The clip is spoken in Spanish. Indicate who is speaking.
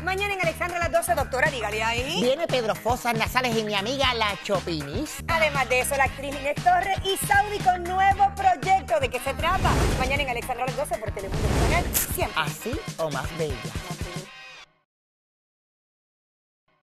Speaker 1: Mañana en Alexandra a las 12, doctora, dígale ahí.
Speaker 2: Viene Pedro Fosas Nasales y mi amiga La Chopinis.
Speaker 1: Además de eso, la actriz Inés Torres y Saudi con nuevo proyecto. ¿De qué se trata? Mañana en Alexandra a las 12 por Telemundo Canal 100.
Speaker 2: Así o más bella.